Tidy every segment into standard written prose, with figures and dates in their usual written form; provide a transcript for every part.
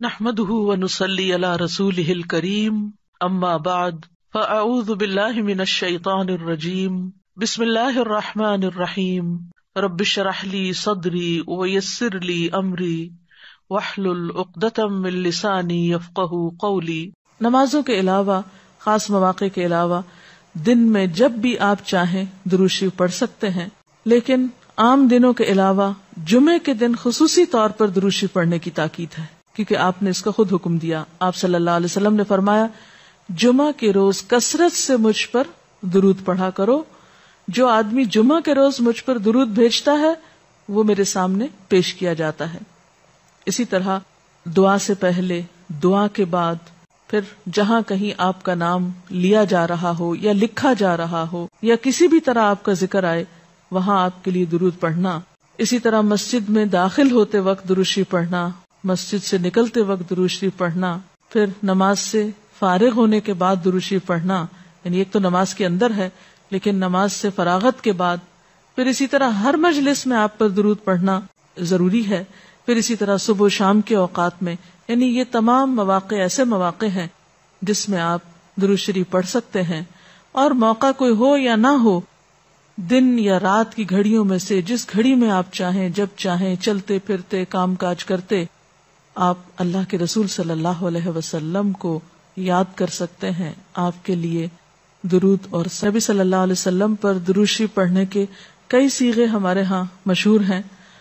نحمده ونصلي على رسوله الكريم اما بعد فاعوذ بالله من الشيطان الرجيم بسم الله الرحمن الرحيم رب اشرح لي صدري ويسر لي امري واحلل عقدة من لساني يفقهوا قولي۔ نمازوں کے علاوہ، خاص مواقع کے علاوہ دن میں جب بھی آپ چاہیں درود شریف پڑھ سکتے ہیں، لیکن عام دنوں کے علاوہ جمعے کے دن خصوصی طور پر درود شریف پڑھنے کی تاکید ہے، کیونکہ آپ نے اس کا خود حکم دیا۔ آپ صلی اللہ علیہ وسلم نے فرمایا، جمعہ کے روز کثرت سے مجھ پر درود پڑھا کرو، جو آدمی جمعہ کے روز مجھ پر درود بھیجتا ہے وہ میرے سامنے پیش کیا جاتا ہے۔ اسی طرح دعا سے پہلے، دعا کے بعد، پھر جہاں کہیں آپ کا نام لیا جا رہا ہو یا لکھا جا رہا ہو یا کسی بھی طرح آپ کا ذکر آئے، وہاں آپ کے لیے درود پڑھنا۔ اسی طرح مسجد میں داخل ہوتے وقت درود شریف پڑھنا، مسجد سے نکلتے وقت درود شریف پڑھنا، پھر نماز سے فارغ ہونے کے بعد درود شریف پڑھنا، یعنی ایک تو نماز کے اندر ہے لیکن نماز سے فراغت کے بعد، پھر اسی طرح ہر مجلس میں آپ پر درود پڑھنا ضروری ہے، پھر اسی طرح صبح و شام کے اوقات میں، یعنی یہ تمام مواقع ایسے مواقع ہیں جس میں آپ درود شریف پڑھ سکتے ہیں۔ اور موقع کوئی ہو یا نہ ہو، دن یا رات کی گھڑیوں میں سے جس گھڑی میں آپ چاہیں، جب چاہیں، چلتے پھرتے، کام کاج کرتے، آپ اللہ کے رسول صلی اللہ علیہ وسلم کو یاد کر سکتے ہیں۔ آپ کے لیے درود اور نبی صلی اللہ علیہ وسلم پر درود شریف پڑھنے کے کئی صیغے ہمارے ہاں مشہور ہیں۔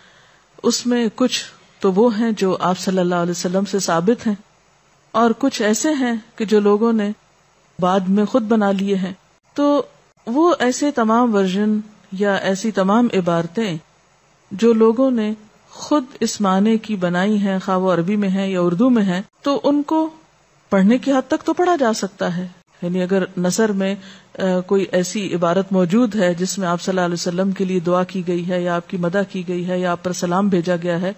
اس میں کچھ تو وہ ہیں جو آپ صلی اللہ علیہ وسلم سے ثابت ہیں، اور کچھ ایسے ہیں کہ جو لوگوں نے بعد میں خود بنا لیے ہیں۔ تو وہ ایسے تمام ورژن یا ایسی تمام عبارتیں جو لوگوں نے خود اس معنی کی بنائی ہیں، خواہ وہ عربی میں ہیں یا اردو میں ہیں، تو ان کو پڑھنے کی حد تک تو پڑھا جا سکتا ہے۔ یعنی اگر نثر میں کوئی ایسی عبارت موجود ہے جس میں آپ صلی اللہ علیہ وسلم کے لیے دعا کی گئی ہے یا آپ کی مدح کی گئی ہے یا آپ پر سلام بھیجا گیا ہے،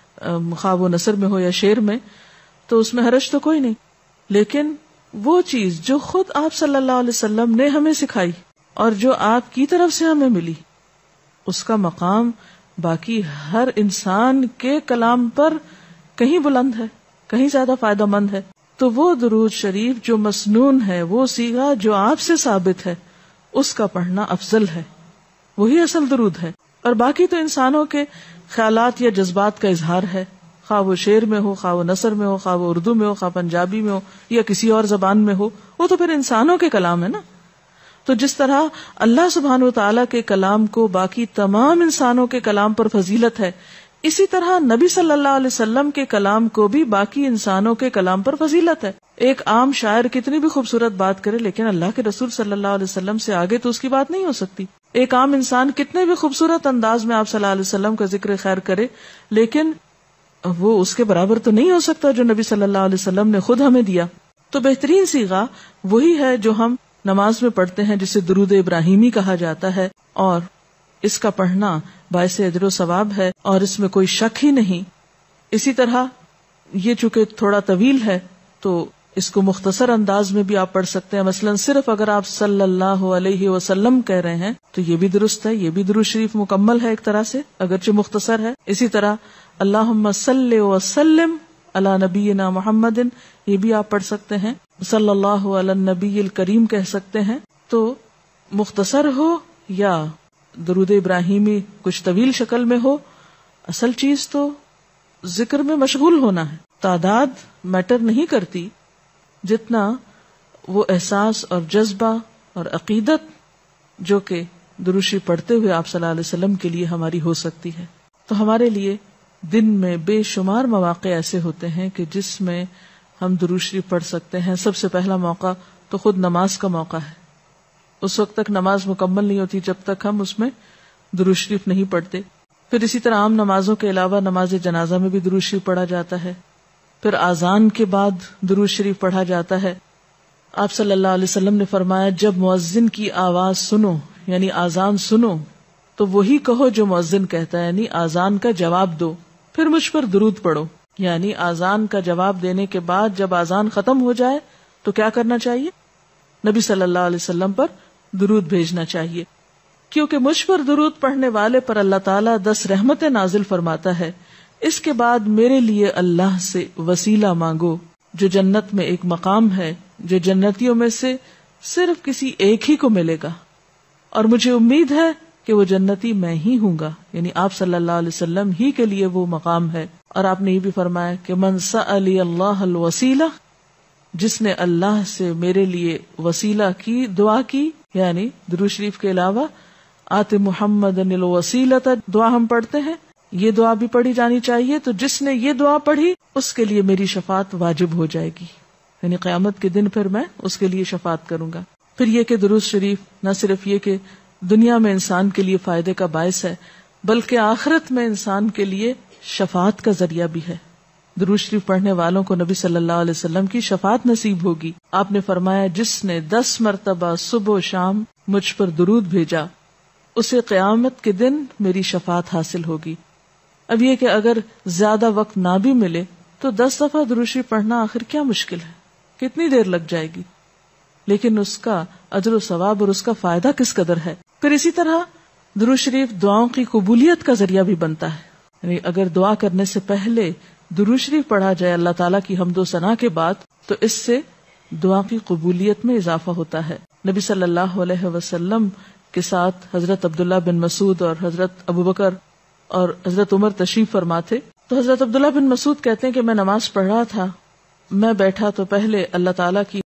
خواہ وہ نثر میں ہو یا شعر میں، تو اس میں حرج تو کوئی نہیں۔ لیکن وہ چیز جو خود آپ صلی اللہ علیہ وسلم نے ہمیں سکھائی اور جو آپ کی طرف سے ہمیں ملی، اس کا مقام باقی ہر انسان کے کلام پر کہیں بلند ہے، کہیں زیادہ فائدہ مند ہے۔ تو وہ درود شریف جو مسنون ہے، وہ صیغہ جو آپ سے ثابت ہے، اس کا پڑھنا افضل ہے، وہی اصل درود ہے۔ اور باقی تو انسانوں کے خیالات یا جذبات کا اظہار ہے، خواہ وہ شعر میں ہو، خواہ وہ نثر میں ہو، خواہ وہ اردو میں ہو، خواہ پنجابی میں ہو یا کسی اور زبان میں ہو، وہ تو پھر انسانوں کے کلام ہے نا۔ تو جس طرح اللہ سبحانہ وتعالیٰ کے کلام کو باقی تمام انسانوں کے کلام پر فضیلت ہے، اسی طرح نبی صلی اللہ علیہ وسلم کے کلام کو بھی باقی انسانوں کے کلام پر فضیلت ہے۔ ایک عام شاعر کتنی بھی خوبصورت بات کرے لیکن اللہ کے رسول صلی اللہ علیہ وسلم سے آگے تو اس کی بات نہیں ہو سکتی۔ ایک عام انسان کتنے بھی خوبصورت انداز میں آپ صلی اللہ علیہ وسلم کا ذکر خیر کرے، لیکن وہ اس کے برابر تو نہیں ہو سکتا جو نبی صلی اللہ علیہ وسلم نے خود ہمیں دیا۔ تو بہترین صیغہ وہی ہے جو ہم نماز میں پڑھتے ہیں، جسے درود ابراہیمی کہا جاتا ہے، اور اس کا پڑھنا باعث اجر و ثواب ہے اور اس میں کوئی شک ہی نہیں۔ اسی طرح یہ چونکہ تھوڑا طویل ہے تو اس کو مختصر انداز میں بھی آپ پڑھ سکتے ہیں۔ مثلا صرف اگر آپ صلی اللہ علیہ وسلم کہہ رہے ہیں تو یہ بھی درست ہے، یہ بھی درود شریف مکمل ہے ایک طرح سے، اگرچہ مختصر ہے۔ اسی طرح اللہم صلی وسلم علی نبینا محمد، یہ بھی آپ پڑھ سکتے ہیں۔ صلی اللہ علی النبی الکریم کہہ سکتے ہیں۔ تو مختصر ہو یا درود ابراہیمی کچھ طویل شکل میں ہو، اصل چیز تو ذکر میں مشغول ہونا ہے۔ تعداد میٹر نہیں کرتی، جتنا وہ احساس اور جذبہ اور عقیدت جو کہ درود شریف پڑھتے ہوئے آپ صلی اللہ علیہ وسلم کے لیے ہماری ہو سکتی ہے۔ تو ہمارے لیے دن میں بے شمار مواقع ایسے ہوتے ہیں کہ جس میں ہم درود شریف پڑھ سکتے ہیں۔ سب سے پہلا موقع تو خود نماز کا موقع ہے۔ اس وقت تک نماز مکمل نہیں ہوتی جب تک ہم اس میں درود شریف نہیں پڑھتے۔ پھر اسی طرح عام نمازوں کے علاوہ نماز جنازہ میں بھی درود شریف پڑھا جاتا ہے۔ پھر اذان کے بعد درود شریف پڑھا جاتا ہے۔ آپ صلی اللہ علیہ وسلم نے فرمایا، جب مؤذن کی آواز سنو یعنی اذان سنو تو وہی کہو جو مؤذن کہتا ہے، یعنی اذان کا جواب دو، پھر مجھ پر درود پڑھو۔ یعنی اذان کا جواب دینے کے بعد جب اذان ختم ہو جائے تو کیا کرنا چاہیے؟ نبی صلی اللہ علیہ وسلم پر درود بھیجنا چاہیے، کیونکہ مجھ پر درود پڑھنے والے پر اللہ تعالیٰ 10 رحمتیں نازل فرماتا ہے۔ اس کے بعد میرے لیے اللہ سے وسیلہ مانگو جو جنت میں ایک مقام ہے جو جنتیوں میں سے صرف کسی ایک ہی کو ملے گا، اور مجھے امید ہے کہ وہ جنتی میں ہی ہوں گا، یعنی آپ صلی اللہ علیہ وسلم ہی کے لیے وہ مقام ہے۔ اور آپ نے یہ بھی فرمایا کہ من سألی اللہ الوسیلہ، جس نے اللہ سے میرے لیے وسیلہ کی دعا کی، یعنی درود شریف کے علاوہ آت محمد الوسیلۃ دعا ہم پڑھتے ہیں، یہ دعا بھی پڑھی جانی چاہیے، تو جس نے یہ دعا پڑھی اس کے لیے میری شفاعت واجب ہو جائے گی، یعنی قیامت کے دن پھر میں اس کے لیے شفاعت کروں گا۔ پھر یہ کہ درود شریف نہ صرف یہ کہ دنیا میں انسان کے لیے فائدے کا باعث ہے، بلکہ آخرت میں انسان کے لیے شفاعت کا ذریعہ بھی ہے۔ درود شریف پڑھنے والوں کو نبی صلی اللہ علیہ وسلم کی شفاعت نصیب ہوگی۔ آپ نے فرمایا جس نے 10 مرتبہ صبح و شام مجھ پر درود بھیجا اسے قیامت کے دن میری شفاعت حاصل ہوگی۔ اب یہ کہ اگر زیادہ وقت نہ بھی ملے تو 10 دفعہ درود شریف پڑھنا آخر کیا مشکل ہے، کتنی دیر لگ جائے گی، لیکن اس کا اجر و ثواب اور اس کا فائدہ کس قدر ہے۔ پھر اسی طرح درود شریف دعاؤں کی قبولیت کا ذریعہ بھی بنتا ہے، یعنی اگر دعا کرنے سے پہلے درود شریف پڑھا جائے اللہ تعالیٰ کی حمد و ثنا کے بعد تو اس سے دعا کی قبولیت میں اضافہ ہوتا ہے۔ نبی صلی اللہ علیہ وسلم کے ساتھ حضرت عبداللہ بن مسعود اور حضرت ابوبکر اور حضرت عمر تشریف فرما تھے، تو حضرت عبداللہ بن مسعود کہتے ہیں کہ میں نماز پڑھ رہا تھا، میں بیٹھا تو پہلے اللہ تعالیٰ کی